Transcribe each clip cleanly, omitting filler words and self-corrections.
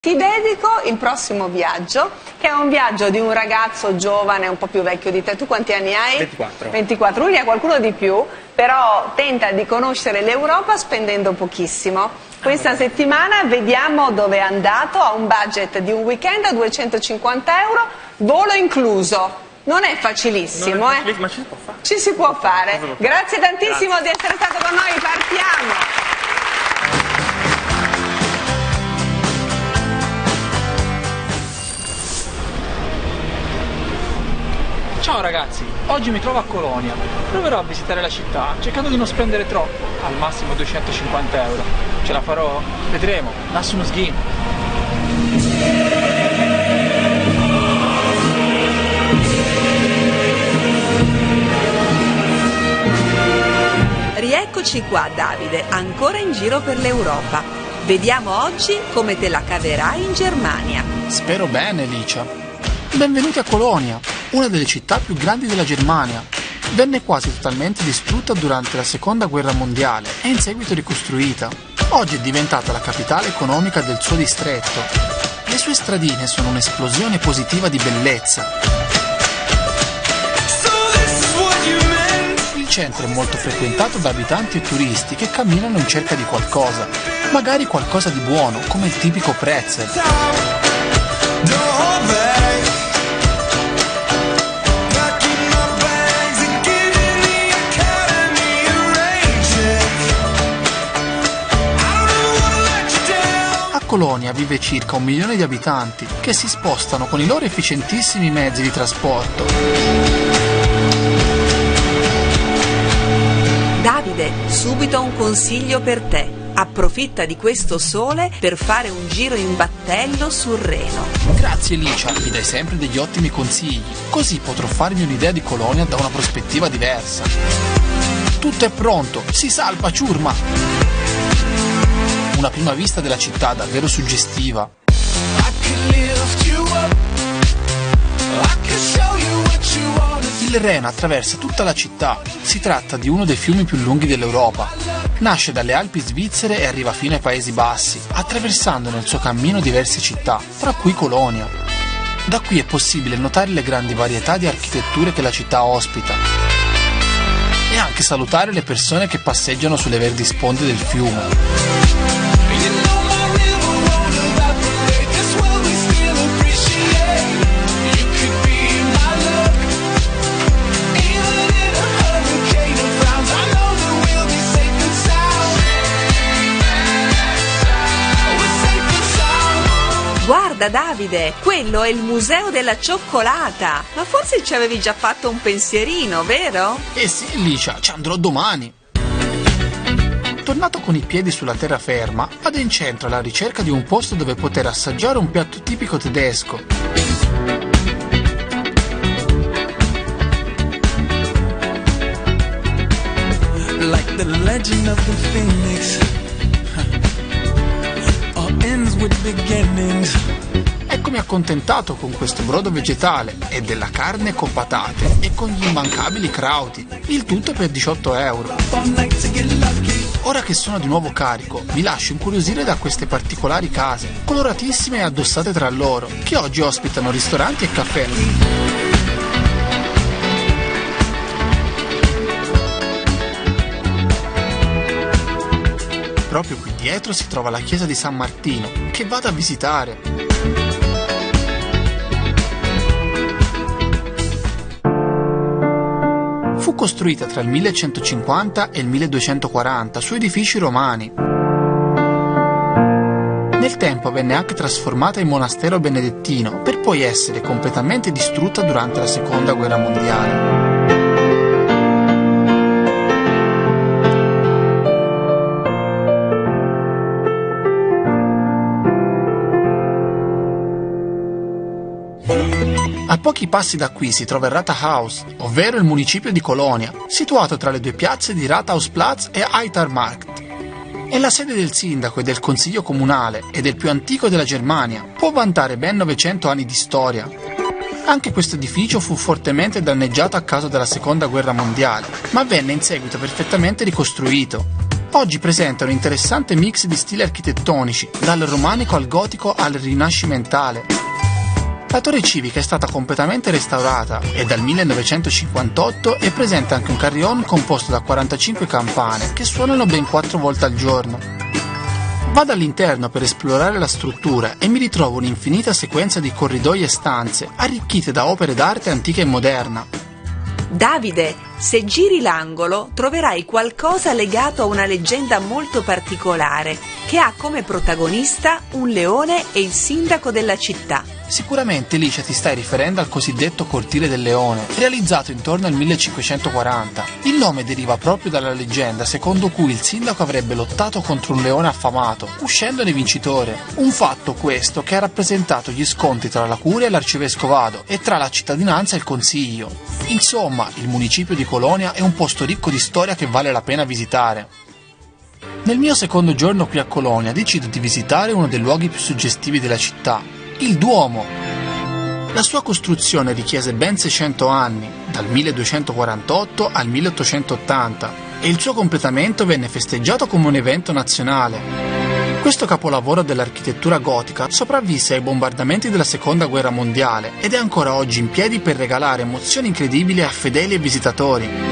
ti dedico il prossimo viaggio, che è un viaggio di un ragazzo giovane, un po' più vecchio di te. Tu quanti anni hai? 24. 24, lui ne ha qualcuno di più, però tenta di conoscere l'Europa spendendo pochissimo. Questa settimana vediamo dove è andato, ha un budget di un weekend a 250 euro, volo incluso. Non è facilissimo, ma ci si può fare. Ci si può fare. Grazie tantissimo di essere stato con noi, partiamo. Ciao ragazzi, oggi mi trovo a Colonia. Proverò a visitare la città, cercando di non spendere troppo, al massimo 250 euro. Ce la farò? Vedremo. Nassuno sghim. Rieccoci qua, Davide, ancora in giro per l'Europa. Vediamo oggi come te la caverai in Germania. Spero bene, Licia. Benvenuti a Colonia, una delle città più grandi della Germania. Venne quasi totalmente distrutta durante la Seconda Guerra Mondiale e in seguito ricostruita. Oggi è diventata la capitale economica del suo distretto. Le sue stradine sono un'esplosione positiva di bellezza. Il centro è molto frequentato da abitanti e turisti che camminano in cerca di qualcosa, magari qualcosa di buono, come il tipico pretzel. A Colonia vive circa 1 milione di abitanti che si spostano con i loro efficientissimi mezzi di trasporto. Davide, subito un consiglio per te. Approfitta di questo sole per fare un giro in battello sul Reno. Grazie Licia, mi dai sempre degli ottimi consigli, così potrò farmi un'idea di Colonia da una prospettiva diversa. Tutto è pronto, si salpa ciurma! Una prima vista della città davvero suggestiva. Il Reno attraversa tutta la città, si tratta di uno dei fiumi più lunghi dell'Europa. Nasce dalle Alpi svizzere e arriva fino ai Paesi Bassi, attraversando nel suo cammino diverse città, tra cui Colonia. Da qui è possibile notare le grandi varietà di architetture che la città ospita e anche salutare le persone che passeggiano sulle verdi sponde del fiume. Guarda Davide, quello è il museo della cioccolata. Ma forse ci avevi già fatto un pensierino, vero? Eh sì, Licia, ci andrò domani. Tornato con i piedi sulla terraferma, vado in centro alla ricerca di un posto dove poter assaggiare un piatto tipico tedesco. Like the legend of the phoenix. Eccomi accontentato con questo brodo vegetale e della carne con patate e con gli immancabili crauti, il tutto per 18 euro. Ora che sono di nuovo carico, mi lascio incuriosire da queste particolari case, coloratissime e addossate tra loro, che oggi ospitano ristoranti e caffè. Proprio qui dietro si trova la chiesa di San Martino, che vado a visitare. Fu costruita tra il 1150 e il 1240 su edifici romani. Nel tempo venne anche trasformata in monastero benedettino, per poi essere completamente distrutta durante la Seconda Guerra Mondiale. A pochi passi da qui si trova il Rathaus, ovvero il municipio di Colonia, situato tra le due piazze di Rathausplatz e Eitharmarkt. È la sede del sindaco e del consiglio comunale ed è il più antico della Germania, può vantare ben 900 anni di storia. Anche questo edificio fu fortemente danneggiato a causa della Seconda Guerra Mondiale, ma venne in seguito perfettamente ricostruito. Oggi presenta un interessante mix di stili architettonici, dal romanico al gotico al rinascimentale. La torre civica è stata completamente restaurata e dal 1958 è presente anche un carillon composto da 45 campane che suonano ben 4 volte al giorno. Vado all'interno per esplorare la struttura e mi ritrovo un'infinita sequenza di corridoi e stanze arricchite da opere d'arte antica e moderna. Davide, se giri l'angolo troverai qualcosa legato a una leggenda molto particolare che ha come protagonista un leone e il sindaco della città. Sicuramente Licia ti stai riferendo al cosiddetto Cortile del Leone, realizzato intorno al 1540. Il nome deriva proprio dalla leggenda secondo cui il sindaco avrebbe lottato contro un leone affamato, uscendone vincitore. Un fatto questo che ha rappresentato gli scontri tra la curia e l'arcivescovado e tra la cittadinanza e il consiglio. Insomma, il municipio di Colonia è un posto ricco di storia che vale la pena visitare. Nel mio secondo giorno qui a Colonia decido di visitare uno dei luoghi più suggestivi della città, il Duomo. La sua costruzione richiese ben 600 anni, dal 1248 al 1880, e il suo completamento venne festeggiato come un evento nazionale. Questo capolavoro dell'architettura gotica sopravvisse ai bombardamenti della Seconda Guerra Mondiale ed è ancora oggi in piedi per regalare emozioni incredibili a fedeli e visitatori.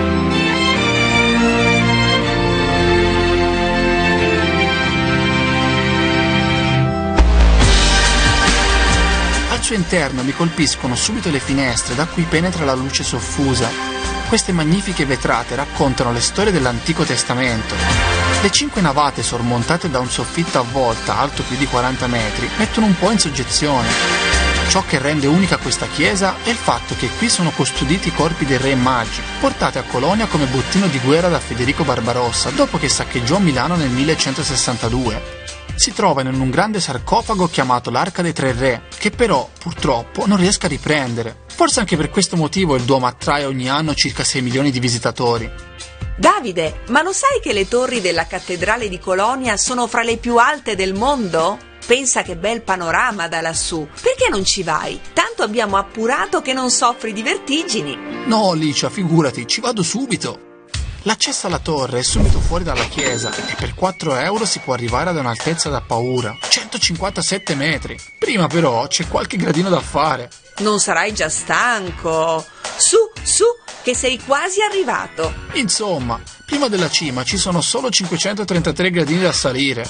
Al suo interno mi colpiscono subito le finestre da cui penetra la luce soffusa. Queste magnifiche vetrate raccontano le storie dell'Antico Testamento. Le 5 navate sormontate da un soffitto a volta alto più di 40 metri mettono un po' in soggezione. Ciò che rende unica questa chiesa è il fatto che qui sono custoditi i corpi dei re magi, portati a Colonia come bottino di guerra da Federico Barbarossa dopo che saccheggiò Milano nel 1162. Si trovano in un grande sarcofago chiamato l'Arca dei Tre Re, che però, purtroppo, non riesco a riprendere. Forse anche per questo motivo il Duomo attrae ogni anno circa 6 milioni di visitatori. Davide, ma lo sai che le torri della cattedrale di Colonia sono fra le più alte del mondo? Pensa che bel panorama da lassù. Perché non ci vai? Tanto abbiamo appurato che non soffri di vertigini. No, Licia, figurati, ci vado subito. L'accesso alla torre è subito fuori dalla chiesa e per 4 euro si può arrivare ad un'altezza da paura, 157 metri. Prima però c'è qualche gradino da fare. Non sarai già stanco? Su, su, che sei quasi arrivato. Insomma, prima della cima ci sono solo 533 gradini da salire.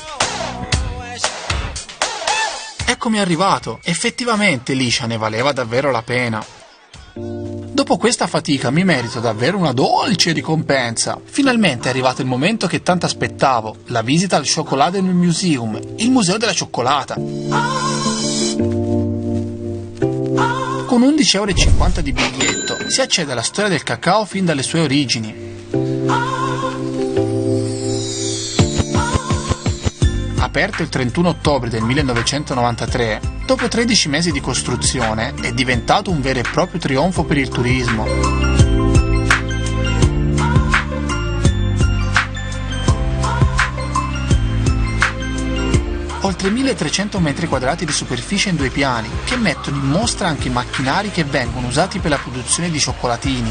Eccomi arrivato. Effettivamente, Licia, ne valeva davvero la pena. Dopo questa fatica mi merito davvero una dolce ricompensa. Finalmente è arrivato il momento che tanto aspettavo, la visita al Schokoladen Museum, il museo della cioccolata. Con 11,50 € di biglietto si accede alla storia del cacao fin dalle sue origini. Aperto il 31 ottobre del 1993, dopo 13 mesi di costruzione è diventato un vero e proprio trionfo per il turismo. Oltre 1300 metri quadrati di superficie in 2 piani, che mettono in mostra anche i macchinari che vengono usati per la produzione di cioccolatini.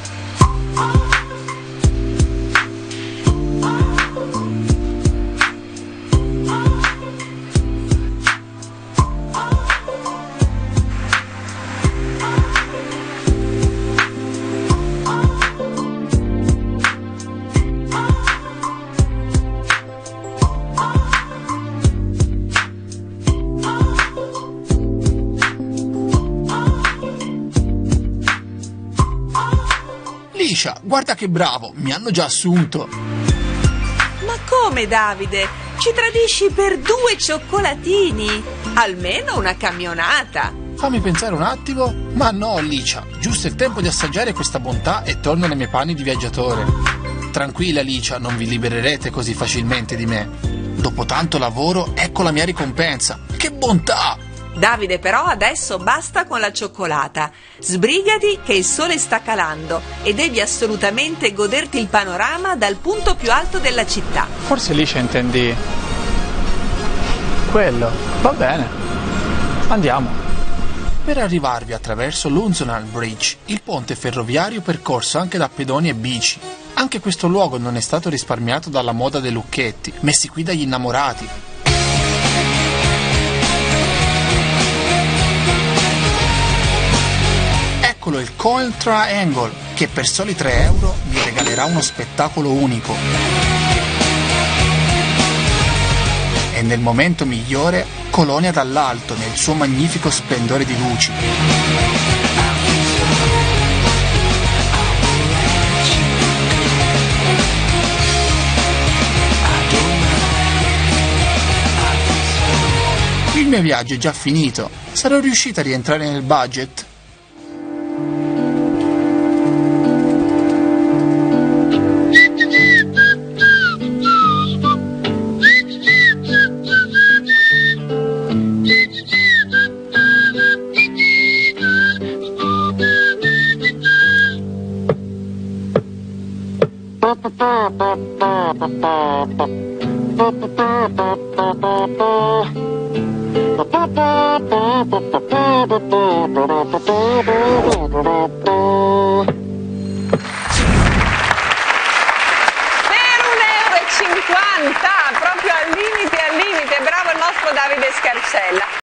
Licia, guarda che bravo, mi hanno già assunto. Ma come, Davide? Ci tradisci per 2 cioccolatini? Almeno una camionata. Fammi pensare un attimo. Ma no, Licia, giusto il tempo di assaggiare questa bontà e torno nei miei panni di viaggiatore. Tranquilla, Licia, non vi libererete così facilmente di me. Dopo tanto lavoro, ecco la mia ricompensa. Che bontà! Davide, però adesso basta con la cioccolata. Sbrigati che il sole sta calando e devi assolutamente goderti il panorama dal punto più alto della città. Forse Licia intendi quello. Va bene, andiamo. Per arrivarvi attraverso l'Unzonal Bridge, il ponte ferroviario percorso anche da pedoni e bici. Anche questo luogo non è stato risparmiato dalla moda dei lucchetti, messi qui dagli innamorati. Eccolo il Coin Triangle, che per soli 3 euro vi regalerà uno spettacolo unico. E nel momento migliore, Colonia dall'alto, nel suo magnifico splendore di luci. Il mio viaggio è già finito. Sarò riuscita a rientrare nel budget? Proprio al limite, bravo il nostro Davide Scarcella.